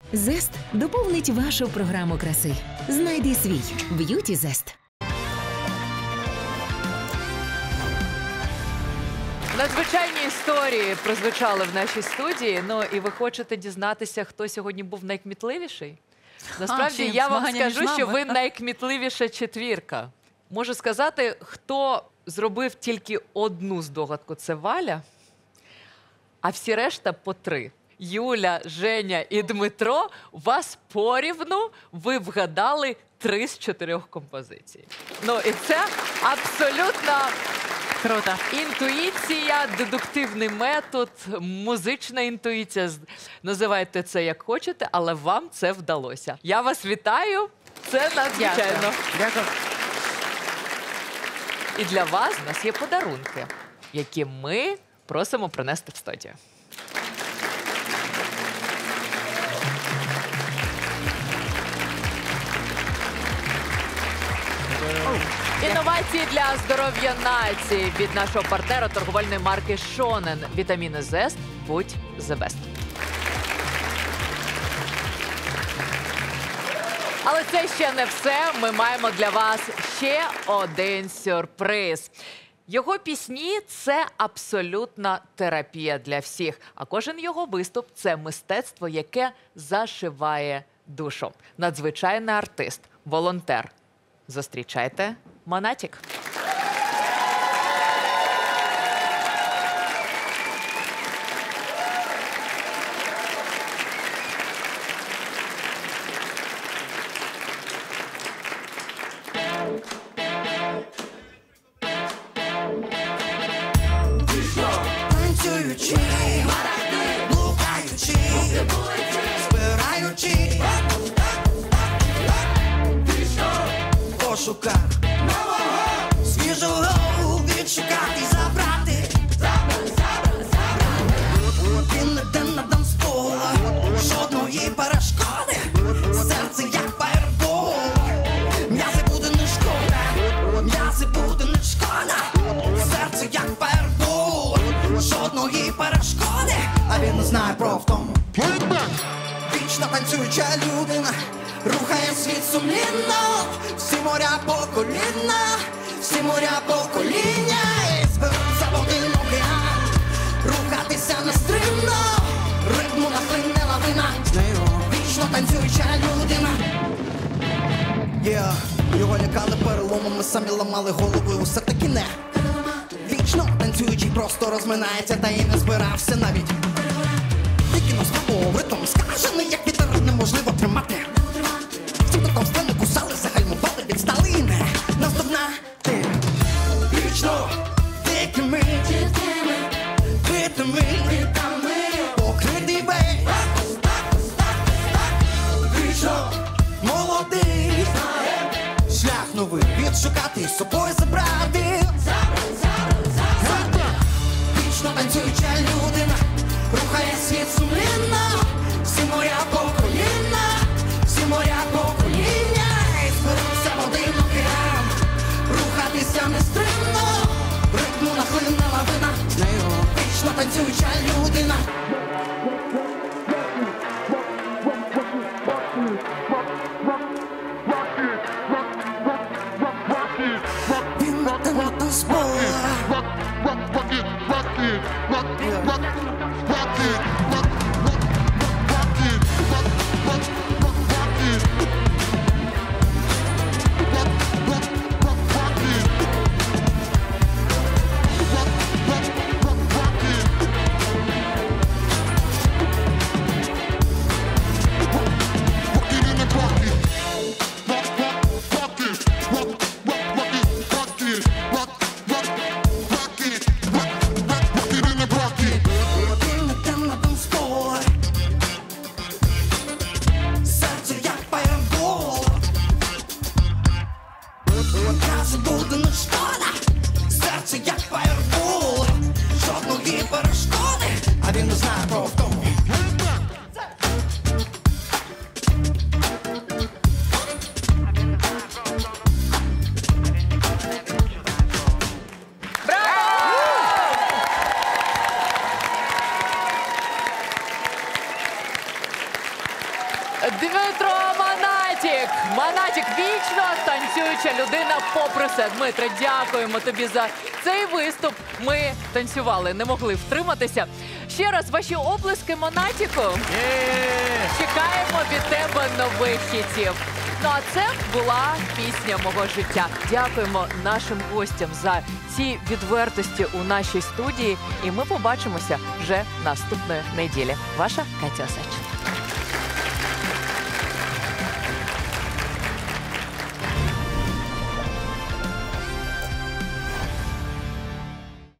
Зест доповнить вашу програму краси. Знайди свій Б'юті Зест. Надзвичайні історії прозвучали в нашій студії. Ну і ви хочете дізнатися, хто сьогодні був найкмітливіший? Насправді, я вам скажу, що ви найкмітливіша четвірка. Можу сказати, хто зробив тільки одну здогадку – це Валя, а всі решта по 3. Юля, Женя і Дмитро, вас порівну, ви вгадали 3 з 4 композицій. Ну і це абсолютно круто. Інтуїція, дедуктивний метод, музична інтуїція. Називайте це як хочете, але вам це вдалося. Я вас вітаю, це надзвичайно. Дякую. І для вас у нас є подарунки, які ми просимо принести в студію. Інновації для здоров'я нації від нашого партнера торговельної марки Шонен. Вітаміни Зест. Будь the best. Але це ще не все. Ми маємо для вас ще один сюрприз. Його пісні – це абсолютна терапія для всіх. А кожен його виступ – це мистецтво, яке зашиває душу. Надзвичайний артист, волонтер. Зустрічайте Монатік. Танцюючи, блукаючи, збираючи пошуках свіжого відшукати, забрати. Він не йде на танцпол, жодної перешкоди, серце як фаєрбол. М'язи буде не шкода, м'язи буде не шкода, серце як фаєрбол, жодної перешкоди, а він не знає про втому. Вічно танцююча людина рухає світ сумлінно, всі моря по коліна, всі моря по коління, і зберуться в один океан, рухатися нестримно, ритму нахлине лавина, вічно танцююча людина. Його лякали переломами, самі ламали голови, усе таки не. Вічно танцюючий просто розминається, та й не збирався навіть. Тільки спробував ритм скажений, як вітер неможливо тримати. Там сцени кусали, загальмували, відстали і не наздогнати. Вічно дикими ритами покритий весь. Вічно молодий, шлях новий відшукати, з собою забрати. Вічно танцююча людина рухає світ сумлінно, всі моря по коліна, всі моря по коління, і зберуться в один океан, рухатися нестримно, ритму нахлине лавина, вічно танцююча людина. Він не Дмитро Монатік! Монатік – вічно танцююча людина попри все. Дмитре, дякуємо тобі за цей виступ. Ми танцювали, не могли втриматися. Ще раз ваші оплески Монатіку. Чекаємо від тебе нових хітів. Ну а це була пісня мого життя. Дякуємо нашим гостям за ці відвертості у нашій студії. І ми побачимося вже наступної неділі. Ваша Катя Осадча.